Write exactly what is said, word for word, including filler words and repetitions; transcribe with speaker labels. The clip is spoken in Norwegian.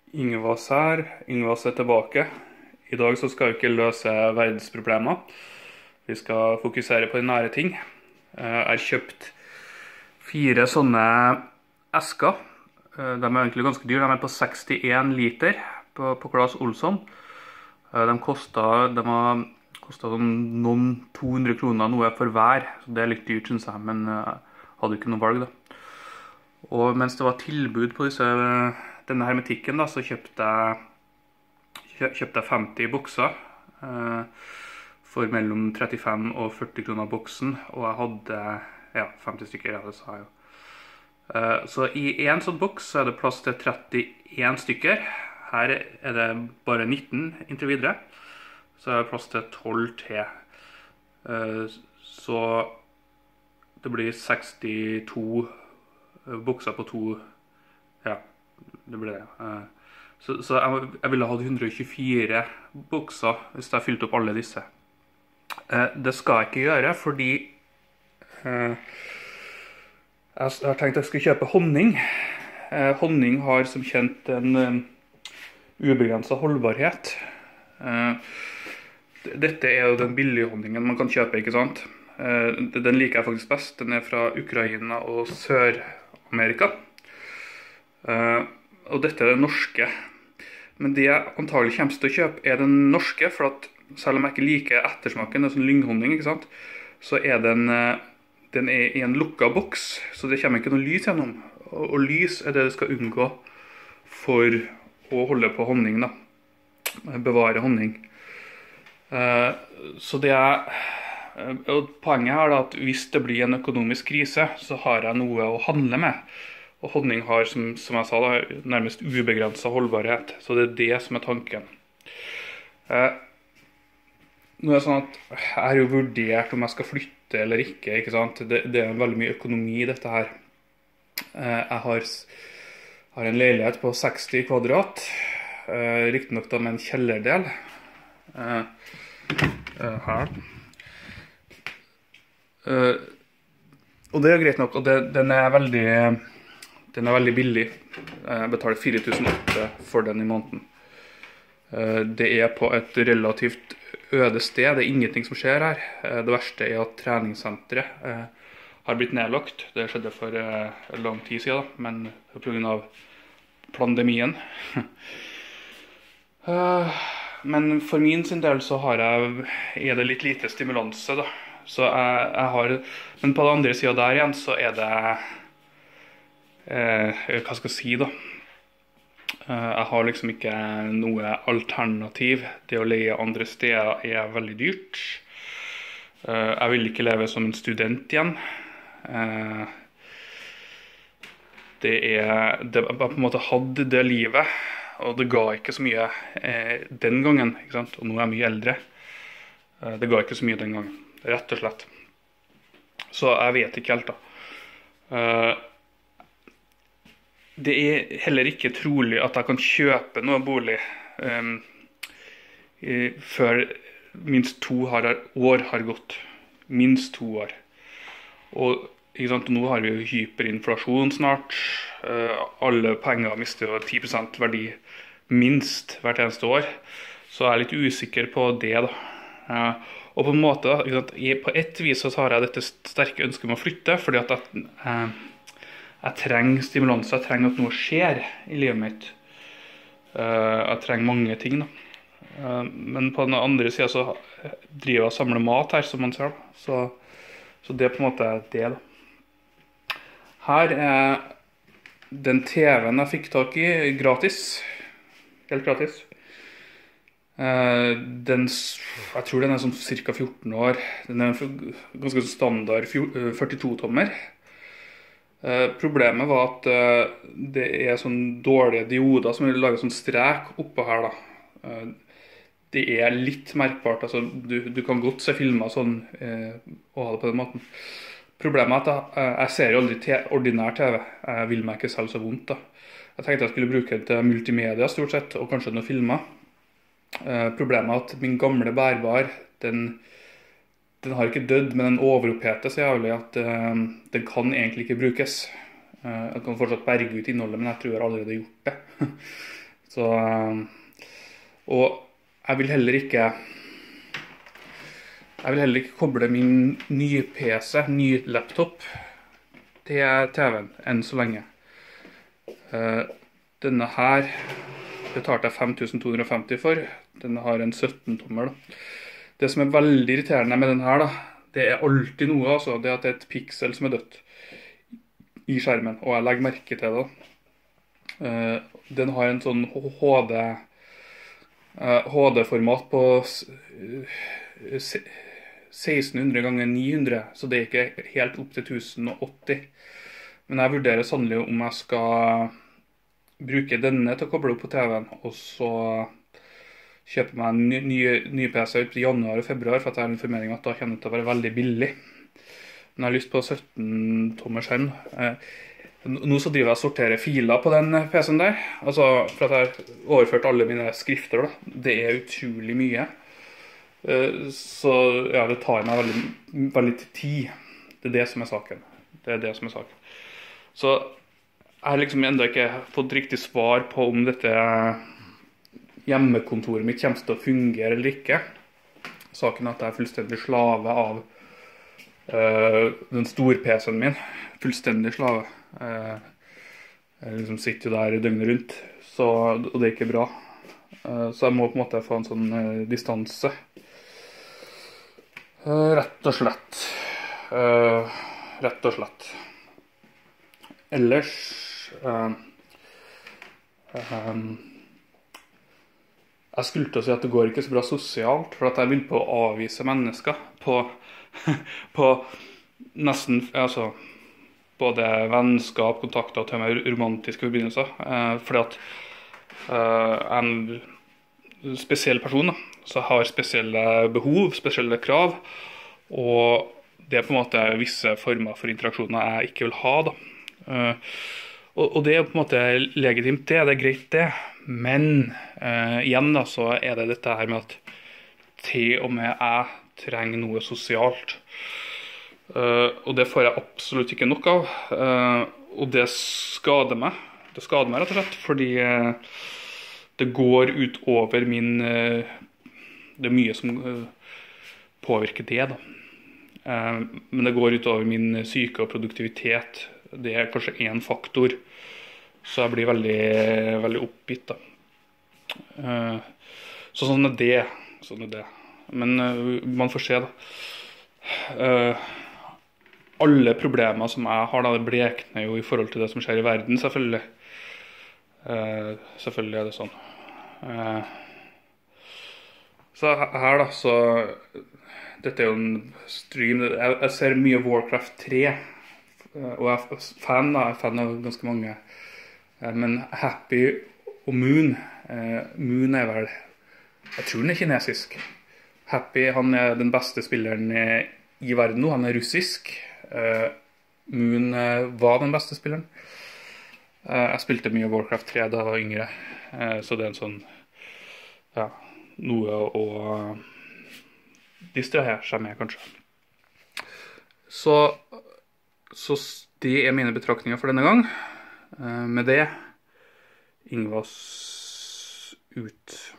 Speaker 1: Ingvas her, Ingvas er tilbake. I dag så skal vi ikke løse verdensproblemer. Vi skal fokusere på de nære ting. Jeg har kjøpt fire sånne esker. De er egentlig ganske dyre, de er på sekstién liter på, på Claes Olsson. De kostet, de har kostet sånn noen to hundre kroner noe for hver, så det er litt dyrt synes jeg, men jeg hadde ikke noe valg da. Og mens det var tilbud på disse, denne hermetikken da, så kjøpte jeg, kjøpte jeg femti bokser eh, for mellom trettifem og førti kroner boksen, og jeg hadde ja, femti stykker, ja, det sa jeg jo. Eh, så i en sånn boks er det plass til trettien stykker. Her er det bare nitten inntil videre, så er det plass til tolv til. Eh, så det blir sekstito bokser på to, ja, det ble det. Så, så jeg, jeg ville ha hundre og tjuefire bokser hvis jeg fylte opp alle disse. Det skal jeg ikke gjøre, fordi jeg har tenkt at jeg skal kjøpe honning. Honning har som kjent en ubegrenset holdbarhet. Dette er jo den billige honningen man kan kjøpe, ikke sant? Den liker jeg faktisk best. Den er fra Ukraina og Sør-Amerika. Uh, og dette er det norske. Men det jeg antagelig kommer til å kjøpe er den norske, for at selv om jeg ikke liker ettersmaken, det er sånn lynghonning, ikke sant? Så er den, uh, den er i en lukket boks, så det kommer ikke noe lys gjennom. Og, og lys er det du skal unngå for å holde på honning, da. Bevare honning. Uh, så det er... Og poenget her er at hvis det blir en økonomisk krise, så har jeg noe å handle med. Og honning har, som, som jeg sa, da, nærmest ubegrenset holdbarhet. Så det er det som er tanken. Eh, nå er det sånn at jeg har jo vurdert om jeg skal flytte eller ikke, ikke sant? Det, det er veldig mye økonomi i dette her. Eh, jeg har, har en leilighet på seksti kvadrat, eh, riktig nok da med en kjellerdel. Eh, eh, her. Uh, og det er greit nok, og det, den, er veldig, den er veldig billig. Jeg betaler fire tusen åtte hundre for den i måneden. Uh, det er på et relativt øde sted, det er ingenting som skjer her. Uh, det verste er at treningssenteret uh, har blitt nedlagt. Det skjedde for uh, lang tid siden, da, men på grunn av pandemien. uh, men for min sin del så har jeg, er det litt lite stimulanse da. Så jeg, jeg har, men på den andre siden der igjen så er det, eh, hva skal jeg si da, eh, jeg har liksom ikke noe alternativ. Det å leie andre steder er veldig dyrt. Eh, jeg vil ikke leve som en student igjen. Eh, det er, det, jeg på en måte hadde det livet, og det ga ikke så mye eh, den gangen, ikke sant? Og nå er jeg mye eldre. Eh, det ga ikke så mye den gangen. Rett og slett. Så jeg vet ikke helt da. Uh, det er heller ikke trolig at jeg kan kjøpe noe bolig um, i, før minst to har, år har gått. Minst to år. Og ikke sant, nå har vi jo hyperinflasjon snart. Uh, alle penger mister jo ti prosent verdi minst hvert eneste år. Så jeg er litt usikker på det da. Uh, Og på en måte, på et vis så har jeg dette sterke ønsket om å flytte, fordi at jeg, jeg, jeg trenger stimulans, jeg trenger at noe skjer i livet mitt. Jeg trenger mange ting da. Men på den andre siden så driver jeg og samler mat her, som man ser da. Så, så det er på en måte det da. Her er den T V-en jeg fikk tak i gratis, helt gratis. Uh, den, jeg tror den er sånn cirka fjorten år. Den er ganske standard førtito tommer. Uh, problemet var at uh, det er sånn dårlige dioder som vil lage sånn strek oppå her da. Uh, det er litt merkbart, altså du, du kan godt se filmer sånn uh, og ha det på den måten. Problemet er at jeg, jeg ser jo aldri te, ordinær T V. Jeg vil meg ikke selv så vondt da. Jeg tenkte jeg skulle bruke den til multimedia stort sett, og kanskje noen filmer. Uh, problemet er at min gamle bærbar, den, den har ikke dødd, men den overoppheter så jævlig at uh, den kan egentlig ikke brukes. Uh, jeg kan fortsatt berge ut innholdet, men jeg tror jeg allerede har gjort det. Så, og jeg vil heller ikke jeg vil heller ikke koble min nye P C, ny laptop, til T V-en enn så lenge. Denne her betalte jeg fem tusen to hundre og femti for. Denne har en sytten tommer. Det som er veldig irriterende med denne her, da, det er alltid noe, altså. Det er at det er et pixel som er dødt i skjermen, og jeg legger merke til det. Den har en sånn H D H D-format på seksten hundre ganger ni hundre, så det er ikke helt opp til tusen og åtti. Men jeg vurderer sannelig om jeg skal bruke denne til å koble opp på T V-en, og så kjøpe meg en ny, ny, ny P C ut i januar og februar, for at jeg har en formening at da kommer det til å være veldig billig. Men jeg har lyst på sytten tommer skjerm. Nå så driver jeg og sorterer filer på den P C-en der, altså for at jeg har overført alle mine skrifter da. Det er utrolig mye. Så ja, det tar meg veldig, veldig tid. Det er det som er saken. Det er det som er saken. Så jeg har liksom enda ikke fått riktig svar på om dette hjemmekontoret mitt kommer til å fungere eller ikke. Saken er at jeg er fullstendig slave av uh, den store-P C-en min. Fullstendig slave. Uh, jeg liksom sitter jo der døgnet rundt, så, og det er ikke bra. Uh, så jeg må på en måte få en sånn uh, distanse. Uh, rett og slett. Uh, rett og slett. Ellers uh, um, jeg skulle til å si at det går ikke så bra sosialt, for at jeg vil på å avvise mennesker på, på nesten, altså, både vennskap, kontakter og til meg romantiske forbindelser, uh, fordi at uh, en spesiell person da, så har spesielle behov, spesielle krav, og det er på en måte visse former for interaksjoner jeg ikke vil ha da. Uh, og, og det er på en måte legitimt det, det er greit det, men uh, igjen da så er det dette her med at til og med jeg trenger noe sosialt, uh, og det får jeg absolutt ikke nok av, uh, og det skader meg, det skader meg rett og slett, fordi uh, det går ut over min, uh, det er mye som uh, påvirker det da, uh, men det går ut over min syke og produktivitet. Det er kanskje en faktor, så jeg blir veldig, veldig oppgitt da. Uh, så sånn er det, sånn er det. Men uh, man får se da. Uh, alle problemer som jeg har da, det blekner jo i forhold til det som skjer i verden, selvfølgelig. Uh, selvfølgelig er det sånn. Uh, så her da, så dette er jo en stream, jeg, jeg ser mye Warcraft tre, og jeg er fan da, jeg er fan av ganske mange, men Happy og Moon, Moon er vel, jeg tror den er kinesisk. Happy, han er den beste spilleren i verden nå, han er russisk. Moon var den beste spilleren. Jeg spilte mye Warcraft tre da jeg var yngre, så det er en sånn, ja, noe å distrahere seg med kanskje. Så Så det er mine betraktninger for denne gang. Med det, Ingvas ut.